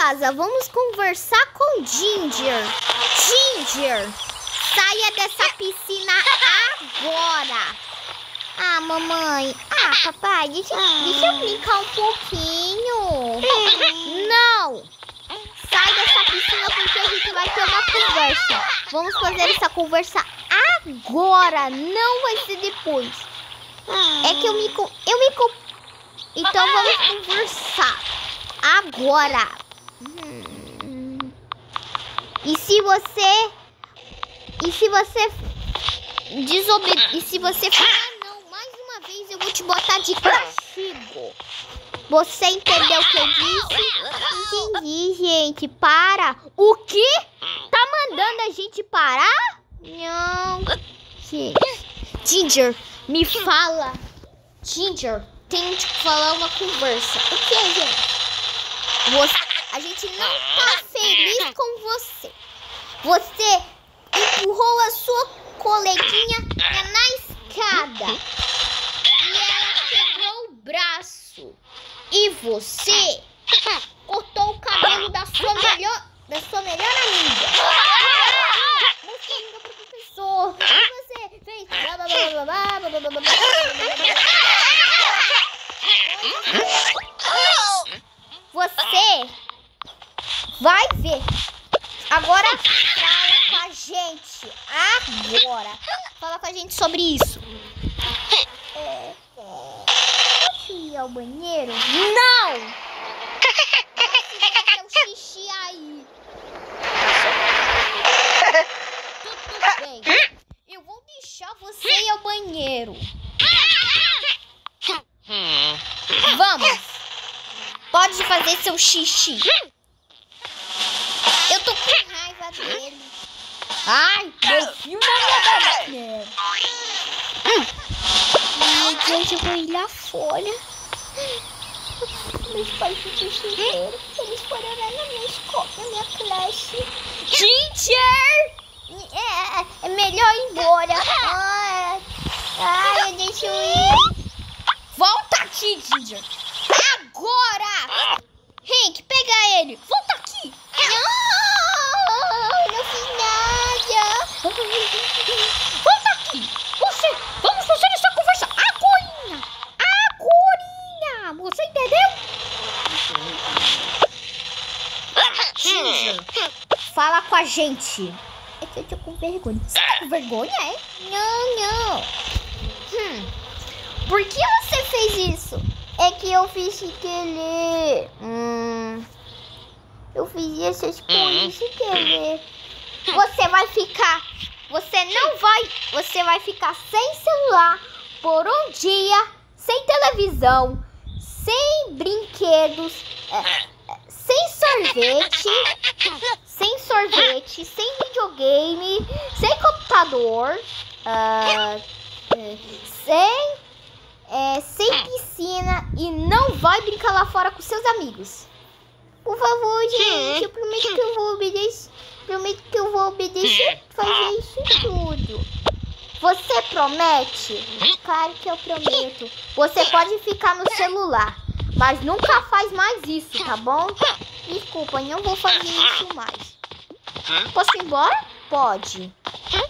casa. Vamos conversar com Ginger. Ginger, saia dessa piscina agora. Ah, mamãe. Ah, papai, deixa eu brincar um pouquinho. Não. Sai dessa piscina porque a gente vai ter uma conversa. Vamos fazer essa conversa agora. Não vai ser depois. É que eu me... Então vamos conversar agora. E se você falar não mais uma vez, eu vou te botar de castigo. Você entendeu o que eu disse? Entendi, gente. Para. O quê? Tá mandando a gente parar? Não. Gente. Ginger, me fala. Ginger, tenho que falar uma conversa. O que, gente? A gente não tá feliz com você. Você empurrou a sua coleguinha na escada. E ela quebrou o braço. E você cortou o cabelo da sua melhor amiga. Você ligou pro professor. E você fez... Você vai ver. Agora fala com a gente. Agora. Fala com a gente sobre isso. Posso ir ao banheiro? Não! Vai fazer o xixi aí. Tudo bem. Eu vou deixar você ir ao banheiro. Vamos. Pode fazer seu xixi. Eu tô com raiva dele. Ai, meu filho da minha. Ai, gente, eu vou ir lá fora. Meus pais ficam cheiros. Eles foram lá na minha escola, na minha classe. Teacher! É melhor ir embora. Ai, deixa eu ir. Volta aqui, Ginger. Agora! Hank, pega ele. Volta aqui. Não fiz nada. Volta aqui. Vamos fazer essa conversa agorinha. Você entendeu? Ginger, fala com a gente. É que eu tô com vergonha. Você tá com vergonha, é? Não. Por que você fez isso? É que eu fiz sem querer. Eu fiz essas coisas sem querer. Você vai ficar sem celular por um dia, sem televisão, sem brinquedos, sem sorvete, sem videogame, sem computador, sem piscina e não vai brincar lá fora com seus amigos. Por favor, gente, eu prometo que eu vou obedecer fazer isso tudo. Você promete? Claro que eu prometo. Você pode ficar no celular, mas nunca faz mais isso, tá bom? Desculpa, não vou fazer isso mais. Posso ir embora? Pode.